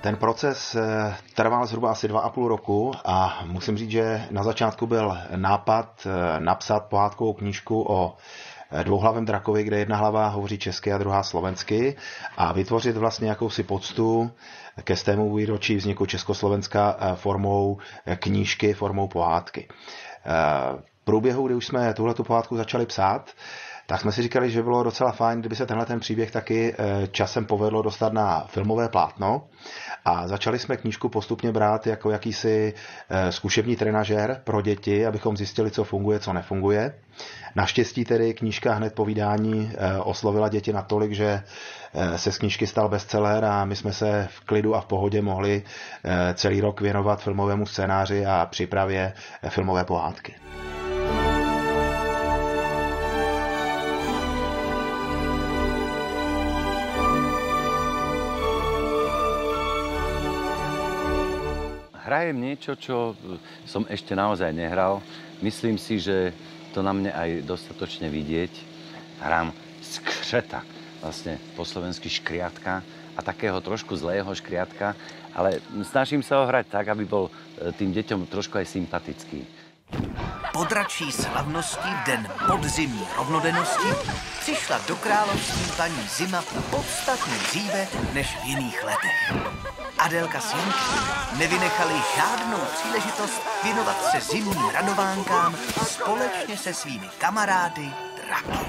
Ten proces trval zhruba asi 2,5 roku a musím říct, že na začátku byl nápad napsat pohádkovou knížku o dvouhlavém drakovi, kde jedna hlava hovoří česky a druhá slovensky a vytvořit vlastně jakousi poctu ke 100. výročí vzniku Československa formou knížky, formou pohádky. V průběhu, kdy už jsme tuhletu pohádku začali psát, tak jsme si říkali, že bylo docela fajn, kdyby se tenhle ten příběh taky časem povedlo dostat na filmové plátno. A začali jsme knížku postupně brát jako jakýsi zkušební trenažér pro děti, abychom zjistili, co funguje, co nefunguje. Naštěstí tedy knížka hned po vydání oslovila děti natolik, že se z knížky stal bestseller a my jsme se v klidu a v pohodě mohli celý rok věnovat filmovému scénáři a přípravě filmové pohádky. Hrajem niečo, čo som ešte naozaj nehral. Myslím si, že to na mne aj dostatočne vidieť. Hrám skřeta, vlastne po slovensky škriatka a takého trošku zlého škriatka, ale snažím sa ho hrať tak, aby bol tým deťom trošku aj sympatický. Po dračí slavnosti v den podzimní rovnodennosti přišla do království paní Zima podstatně dříve než v jiných letech. Adelka s Jankem nevynechali žádnou příležitost věnovat se zimním radovánkám společně se svými kamarády draky.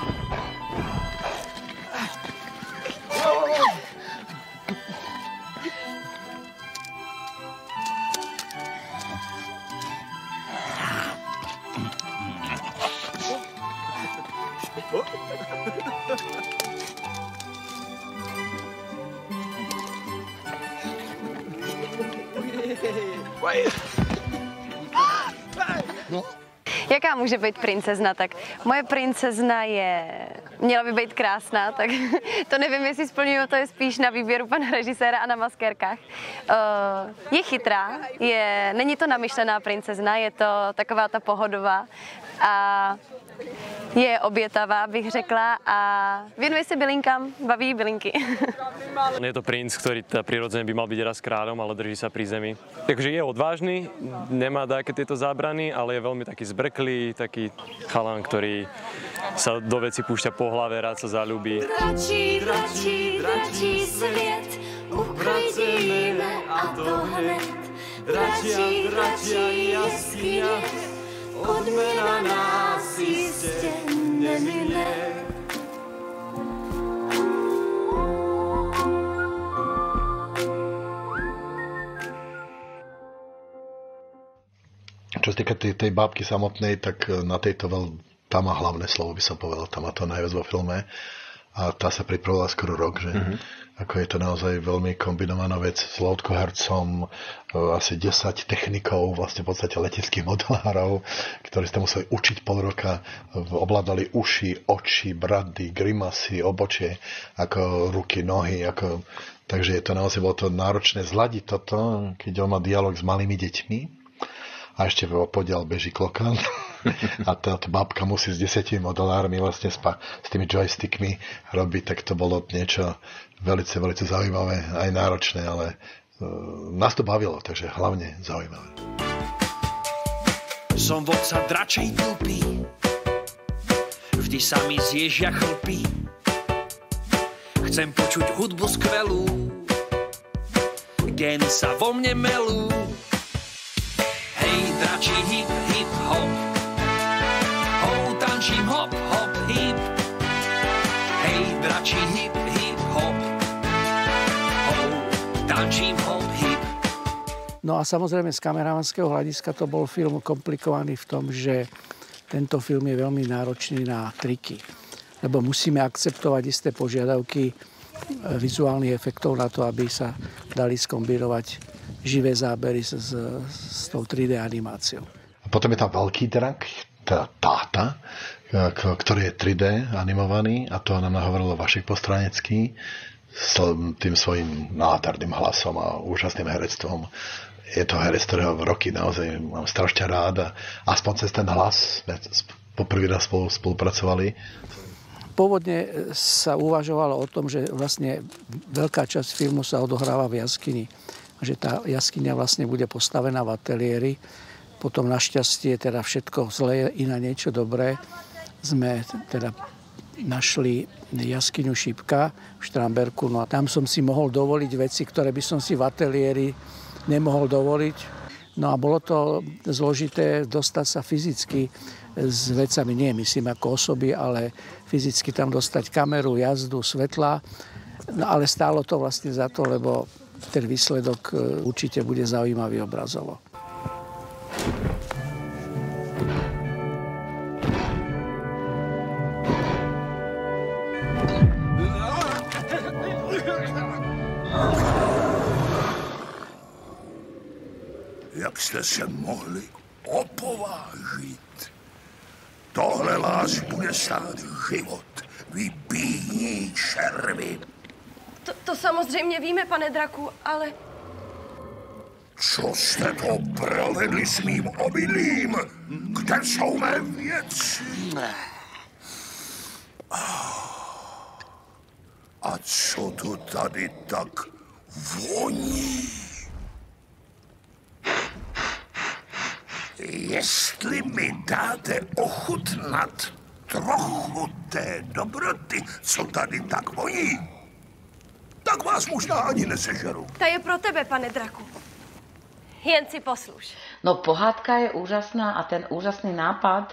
Jaká může být princezna? Tak moje princezna měla by být krásná, tak to nevím, jestli splňuju, to je spíš na výběru pana režiséra a na maskérkách. Je chytrá, není to namyšlená princezna, je to taková ta pohodová a je obětavá, bych řekla, a věnuje se bylinkám, baví bylinky. Je to princ, ktorý prirodzene by mal byť raz kráľom, ale drží sa pri zemi. Takže je odvážny, nemá také tieto zábrany, ale je veľmi taký zbrklý, taký chalan, ktorý sa do veci púšťa po hlave, rád sa zaľúbi. Dračí svět, uklidíme a to hned. Dračia jaskyně, odmena nás jistě nemine. Čo sa týka tej bábky samotnej, tak na tejto tá má hlavné slovo, by som povedal, tá má to najviac vo filme a tá sa pripravovala skoro rok, že ako je to naozaj veľmi kombinovaná vec s loutkohercom, asi 10 technikov, vlastne v podstate leteckých modelárov, ktorí ste museli učiť pol roka, ovládali uši, oči, brady, grimasy, obočie, ako ruky, nohy, takže je to naozaj, bolo to náročné zladiť toto, keď on má dialog s malými deťmi. A ešte podiaľ beží klokan a táto bábka musí s 10 modelármi vlastne s tými joystickmi robiť, tak to bolo niečo veľmi zaujímavé, aj náročné, ale nás to bavilo, takže hlavne zaujímavé. Som vodca dračej tupy, vždy sa mi zježia chlpy. Chcem počuť hudbu skvelú, gény sa vo mne melú. Dračí hip, hip, hop. Tančím hop, hop, hip. Hej, dračí hip, hip, hop. Tančím hop, hip. No a samozrejme z kameramanského hľadiska to bol film komplikovaný v tom, že tento film je veľmi náročný na triky. Lebo musíme akceptovať isté požiadavky vizuálnych efektov na to, aby sa dali skombinovať živé zábery s tou 3D animáciou. A potom je tam veľký drak, táta, ktorý je 3D animovaný a to nám nahovoril Vašek Postránecký s tým svojím nádherným hlasom a úžasným herectvom. Je to herec, ktorého roky naozaj mám strašne rád a aspoň cez ten hlas sme poprvý raz spolupracovali. Pôvodne sa uvažovalo o tom, že vlastne veľká časť filmu sa odohráva v jaskyni. Že tá jaskyňa vlastne bude postavená v ateliéri. Potom našťastie teda všetko zlé i na niečo dobré. Sme teda našli jaskyňu Šipka v Štramberku. No a tam som si mohol dovoliť veci, ktoré by som si v ateliéri nemohol dovoliť. No a bolo to zložité dostať sa fyzicky s vecami, nie myslím ako osoby, ale fyzicky tam dostať kameru, jazdu, svetla. No ale stálo to vlastne za to, lebo ten výsledok určite bude zaujímavý obrazovo. Jak jste se mohli opovážit? Tohle vás bude stát život, vy bídní červy. To samozřejmě víme, pane Draku, ale... Co jste to provedli s mým obydlím? Kde jsou mé věci? A co to tady tak voní? Jestli mi dáte ochutnat trochu té dobroty, co tady tak voní, tak vás možná ani nesežeru. Ta je pro tebe, pane Draku. Jen si posluš. No pohádka je úžasná a ten úžasný nápad,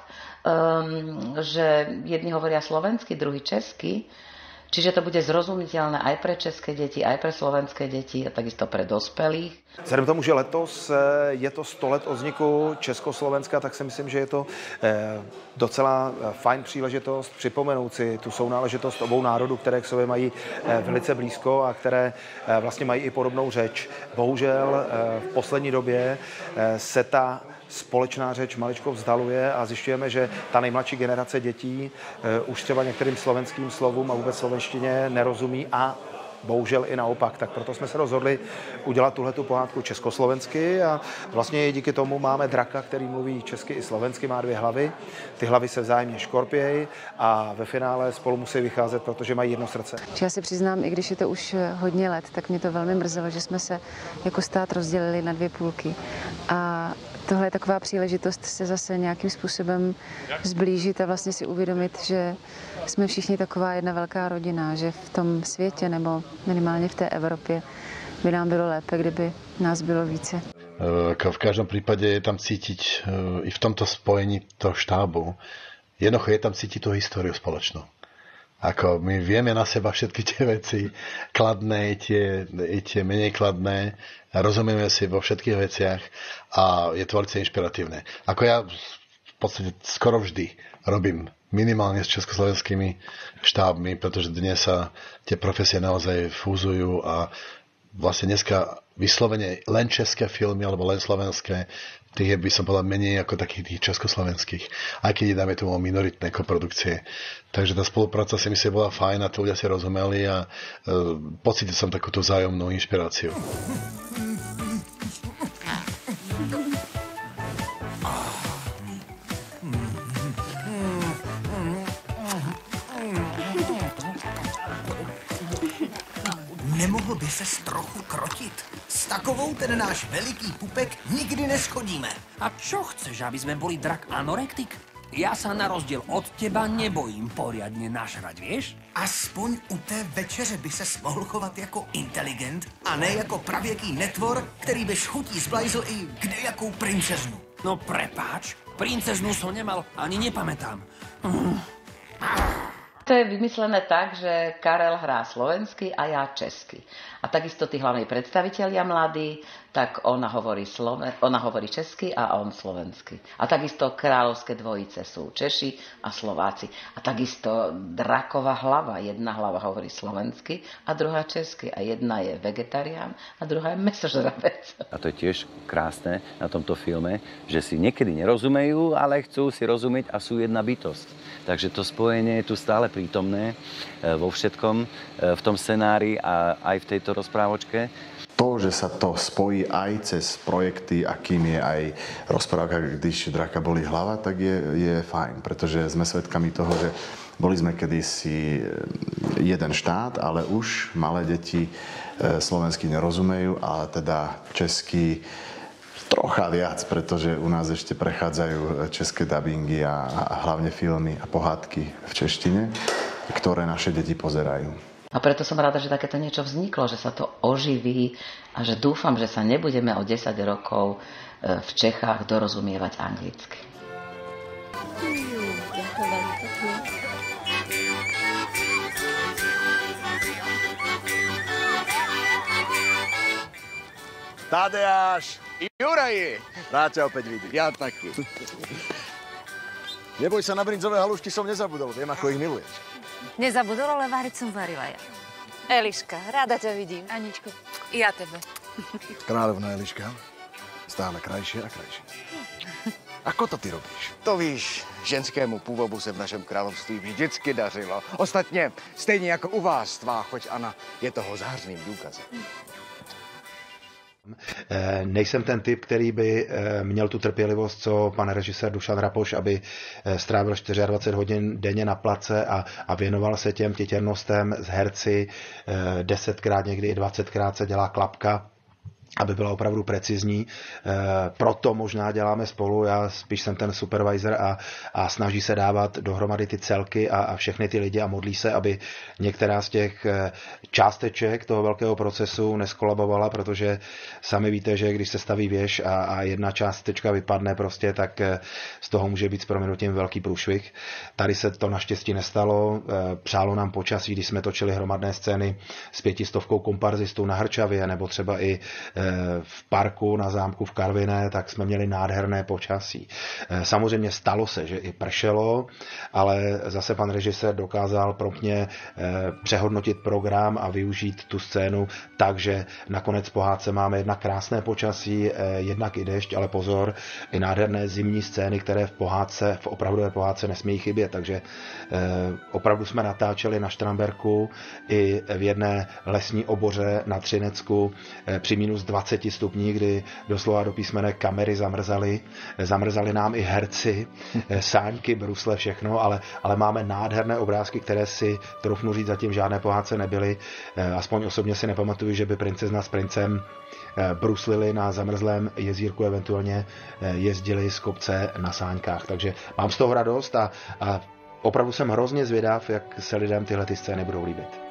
že jedni hovoria slovensky, druhý česky, čiže to bude zrozumiteľné aj pre české deti, aj pre slovenské deti a takisto pre dospelých. Vzhledem tomu, že letos je to 100 let od vzniku Československa, tak si myslím, že je to docela fajn příležitost připomenout si tu sounáležitost obou národů, které k sobě mají velice blízko a které vlastně mají i podobnou řeč. Bohužel v poslední době se ta společná řeč maličko vzdaluje a zjišťujeme, že ta nejmladší generace dětí už třeba některým slovenským slovům a vůbec slovenštině nerozumí a bohužel i naopak. Tak proto jsme se rozhodli udělat tuhletu pohádku československy a vlastně i díky tomu máme draka, který mluví česky i slovensky, má 2 hlavy. Ty hlavy se vzájemně škorpějí a ve finále spolu musí vycházet, protože mají jedno srdce. Já si přiznám, i když je to už hodně let, tak mě to velmi mrzelo, že jsme se jako stát rozdělili na 2 půlky. A tohle je taková příležitost se zase nějakým způsobem zblížit a vlastně si uvědomit, že jsme všichni taková jedna velká rodina, že v tom světě nebo minimálně v té Evropě by nám bylo lépe, kdyby nás bylo více. V každom prípade je tam cítiť i v tomto spojení toho štábu, jednoducho je tam cítiť tú históriu spoločnú. Ako my vieme na seba všetky tie veci, kladné i tie menej kladné, rozumieme si vo všetkých veciach a je to veľmi inšpiratívne. Ako ja v podstate skoro vždy robím minimálne s československými štábmi, pretože dnes sa tie profesie naozaj fúzujú a vlastne dneska vyslovene len české filmy alebo len slovenské, tých by som povedal menej ako takých tých československých, aj keď dáme tomu minoritné koprodukcie. Takže tá spolupráca si myslím bola fajn a tí ľudia si rozumeli a pocítil som takúto vzájomnú inšpiráciu. Nemohl by ses trochu krotit? S takovou ten náš veliký pupek nikdy neschodíme. A čo chceš, aby sme boli drak anorektik? Ja sa na rozdiel od teba nebojím poriadne nažrať, vieš? Aspoň u té večeře by ses mohl chovat jako inteligent a ne jako pravěký netvor, který by chutí zblajzl i kdejakou princeznu. No prepáč, princeznu som nemal, ani nepamätám. To je vymyslené tak, že Karel hrá slovensky a ja česky. A takisto tí hlavní predstavitelia mladí, tak ona hovorí česky a on slovensky. A takisto kráľovské dvojice sú Češi a Slováci. A takisto draková hlava. Jedna hlava hovorí slovensky a druhá česky. A jedna je vegetarián a druhá je mäsožravec. A to je tiež krásne na tomto filme, že si niekedy nerozumejú, ale chcú si rozumieť a sú jedna bytosť. Takže to spojenie je tu stále prítomné vo všetkom, v tom scenári a aj v tejto rozprávočke. To, že sa to spojí aj cez projekty, akým je aj rozprávka, když draka bolí hlava, tak je fajn, pretože sme svedkami toho, že Boli sme kedysi jeden štát, ale už malé deti slovensky nerozumejú, ale teda česky trocha viac, pretože u nás ešte prechádzajú české dabingy a hlavne filmy a pohádky v češtine, ktoré naše deti pozerajú. A preto som rada, že takéto niečo vzniklo, že sa to oživí a že dúfam, že sa nebudeme o 10 rokov v Čechách dorozumievať anglicky. Tadeáš, Juraji, rád ťa opäť vidieť. Ja taky. Neboj sa, na brinzové halušky som nezabudol, viem, ako ich miluješ. Nezabudol, ale váriť som varila ja. Eliška, ráda ťa vidím. Aničko, i ja tebe. Kráľovná Eliška, stále krajšie a krajšie. Ako to ty robíš? To víš, ženskému původu se v našem království vždycky dařilo. Ostatně, stejně jako u vás, tvá choť Anna je toho zářným důkazem. Nejsem ten typ, který by měl tu trpělivost, co pan režisér Dušan Rapoš, aby strávil 24 hodin denně na place a věnoval se těm těrnostem s herci, 10krát, někdy i 20krát se dělá klapka, aby byla opravdu precizní. Proto možná děláme spolu, já spíš jsem ten supervisor a snaží se dávat dohromady ty celky a všechny ty lidi a modlí se, aby některá z těch částeček toho velkého procesu neskolabovala, protože sami víte, že když se staví věž a jedna částečka vypadne prostě, tak z toho může být s prominutím velký průšvih. Tady se to naštěstí nestalo. Přálo nám počasí, když jsme točili hromadné scény s 500 komparzistů na Hrčavě nebo třeba i v parku na zámku v Karviné, tak jsme měli nádherné počasí. Samozřejmě stalo se, že i pršelo, ale zase pan režisér dokázal promptně přehodnotit program a využít tu scénu, takže nakonec pohádce máme jednak krásné počasí, jednak i déšť, ale pozor, i nádherné zimní scény, které v opravdové pohádce nesmí chybět, takže opravdu jsme natáčeli na Štramberku i v jedné lesní oboře na Třinecku při minus 20 stupní, kdy doslova do písmene kamery zamrzali nám i herci, sáňky, brusle, všechno, ale máme nádherné obrázky, které si troufnu říct zatím žádné pohádce nebyly. Aspoň osobně si nepamatuju, že by princezna s princem bruslili na zamrzlém jezírku, eventuálně jezdili z kopce na sáňkách. Takže mám z toho radost a opravdu jsem hrozně zvědav, jak se lidem tyhle ty scény budou líbit.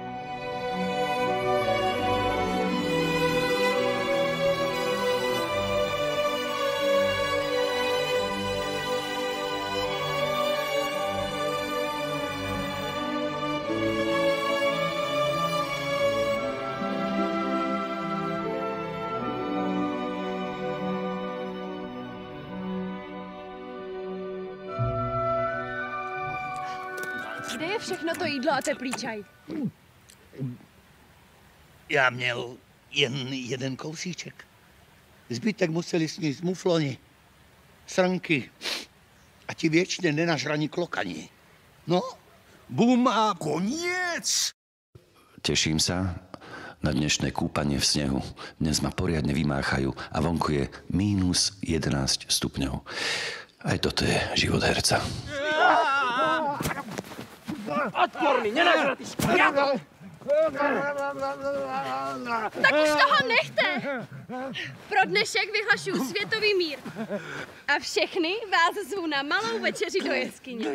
Kde je všechno to jídlo a teplý čaj? Já měl jen jeden kousíček. Zbytek museli sníst mufloni, srnky a ti věčně nenažraní klokani. No, bum a koniec! Teším sa na dnešné kúpanie v snehu. Dnes ma poriadne vymáchajú a vonku je minus 11 stupňov. Aj toto je život herca. Odporný, nenažratý škriatok! Tak už toho nechte! Pro dnešek vyhlašuju světový mír. A všechny vás zvu na malou večeři do jeskyně.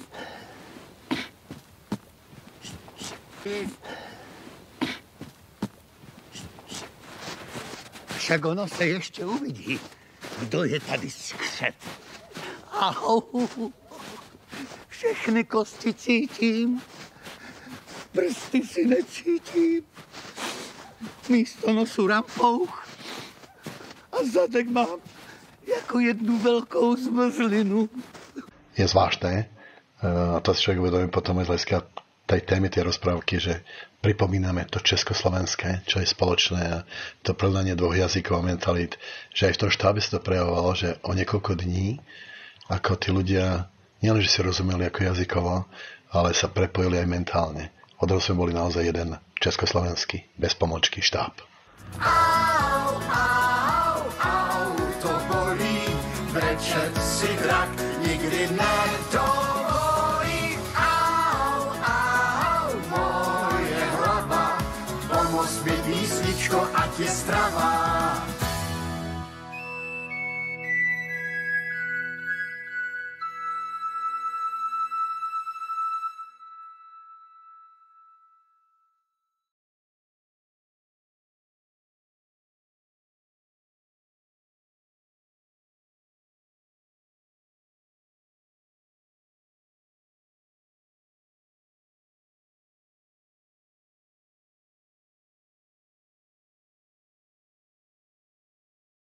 Však ono se ještě uvidí, kdo je tady skřet. Ahoj. Všechny kosti cítím, prsty si necítím, místo nosu rampouch a zadek mám jako jednu velkou zmrzlinu. Je zvláštne, a to si človek uvedomí potom aj z hľadiska tej témy, tej rozprávky, že pripomíname to československé, čo je spoločné a to preľnanie dvoch jazykov a mentalít, že aj v tom štábe sa to prejavovalo, že o niekoľko dní, ako tí ľudia nielen, že si rozumeli ako jazykovo, ale sa prepojili aj mentálne. Odrazu sme boli naozaj jeden československý, bez pomočky štáb.